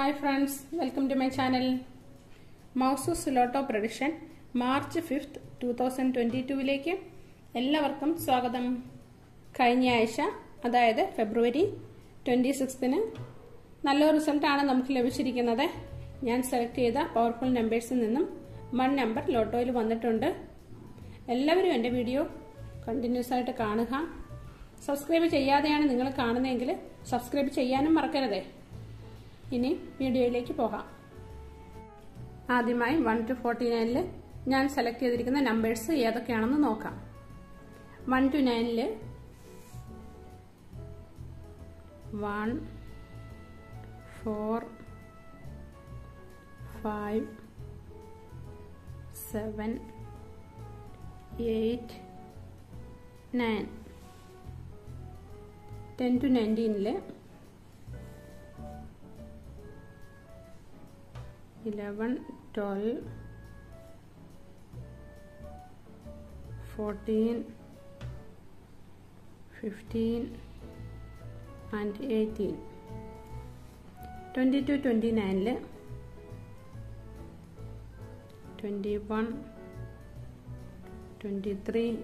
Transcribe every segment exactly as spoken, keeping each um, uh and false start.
Hi friends, welcome to my channel. Mahzooz Lotto prediction March fifth twenty twenty-two ലേക്ക് എല്ലാവർക്കും സ്വാഗതം. കഴിഞ്ഞ ആഴ്ച അതായത് ഫെബ്രുവരി twenty-sixth ന് നല്ല റിസൾട്ട് ആണ് നമുക്ക് ലഭിച്ചിരിക്കുന്നത്. ഞാൻ സെലക്ട് ചെയ്ത പവർഫുൾ നമ്പേഴ്സിൽ നിന്നും one നമ്പർ ലോട്ടോയിൽ വന്നിട്ടുണ്ട്. എല്ലാവരും എൻ്റെ വീഡിയോ കണ്ടിന്യൂസ് ആയിട്ട് കാണുക. സബ്സ്ക്രൈബ് ചെയ്യാതെയാണ് നിങ്ങൾ കാണുന്നതെങ്കിൽ സബ്സ്ക്രൈബ് ചെയ്യാനും മറക്കരുത്. ഇനി വീഡിയോയിലേക്ക് പോകാം. ആദ്യമായി one to forty-nine ൽ ഞാൻ സെലക്ട് ചെയ്തിരിക്കുന്ന നമ്പേഴ്സ് ഏതൊക്കെയാണെന്ന് നോക്കാം. one to nine ൽ one, four, five, seven, eight, nine. ten to nineteen ൽ eleven, twelve, fourteen, fifteen and eighteen. twenty to twenty-nine ൽ twenty-one, twenty-three,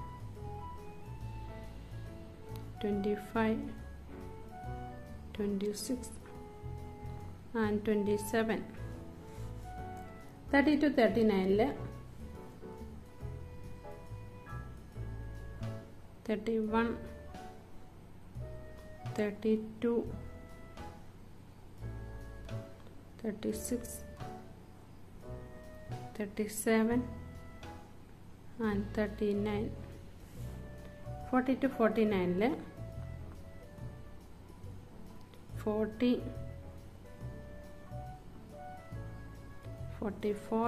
twenty-five, twenty-six and twenty-seven. thirty to thirty-nine ൽ thirty-one, thirty-two, thirty-six, thirty-seven and thirty-nine. forty to forty-nine ൽ forty, forty-four,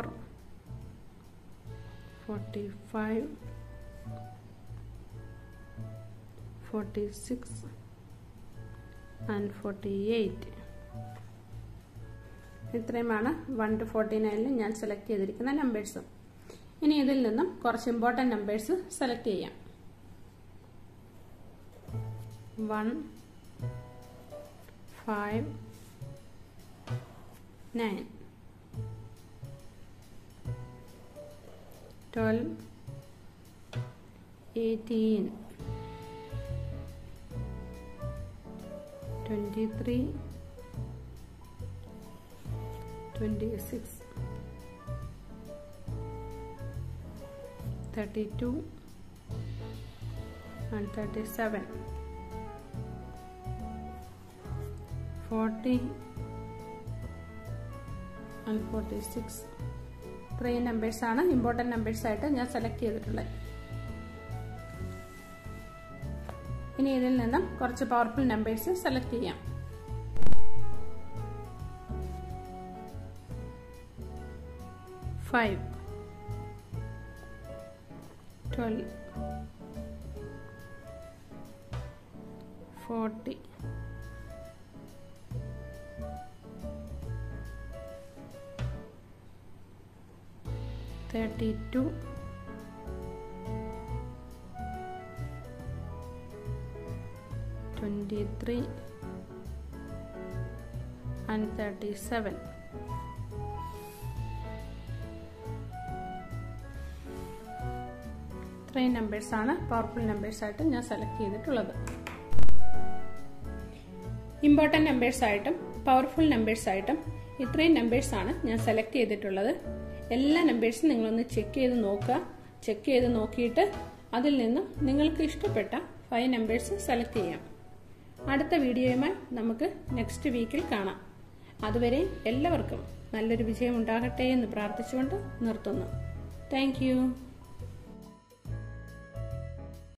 forty-five, forty-six and forty-eight. ഇത്രയുമാണ് one to forty-nine ൽ ഞാൻ select ചെയ്തിരിക്കുന്ന numbers. ഇനി ഇതിൽ നിന്നും കുറച്ച് ഇമ്പോർട്ടന്റ് നമ്പേഴ്സ് സെലക്ട് ചെയ്യാം. one, five, nine, twelve, eighteen, twenty-three, twenty-six, thirty-two and thirty-seven, forty and forty-six. ഇത്രയും നമ്പേഴ്സ് ആണ് ഇമ്പോർട്ടന്റ് നമ്പേഴ്സ് ആയിട്ട് ഞാൻ സെലക്ട് ചെയ്തിട്ടുള്ളത്. ഇനി ഇതിൽ നിന്നും കുറച്ച് പവർഫുൾ നമ്പേഴ്സ് സെലക്ട് ചെയ്യാം. five, twelve, forty, thirty-two, twenty-three and thirty-seven. ഇത്രയും നമ്പേഴ്സ് ആണ് പവർഫുൾ നമ്പേഴ്സ് ആയിട്ട് ഞാൻ സെലക്ട് ചെയ്തിട്ടുള്ളത്. ഇമ്പോർട്ടന്റ് നമ്പേഴ്സ് ആയിട്ടും പവർഫുൾ നമ്പേഴ്സ് ആയിട്ടും ഇത്രയും നമ്പേഴ്സ് ആണ് ഞാൻ സെലക്ട് ചെയ്തിട്ടുള്ളത്. എല്ലാ നമ്പേഴ്സും നിങ്ങളൊന്ന് ചെക്ക് ചെയ്ത് നോക്കുക. ചെക്ക് ചെയ്ത് നോക്കിയിട്ട് അതിൽ നിന്ന് നിങ്ങൾക്ക് ഇഷ്ടപ്പെട്ട ഫൈവ് നമ്പേഴ്സ് സെലക്ട് ചെയ്യാം. അടുത്ത വീഡിയോയുമായി നമുക്ക് നെക്സ്റ്റ് വീക്കിൽ കാണാം. അതുവരെ എല്ലാവർക്കും നല്ലൊരു വിജയം ഉണ്ടാകട്ടെ എന്ന് പ്രാർത്ഥിച്ചുകൊണ്ട് നിർത്തുന്നു. Thank U.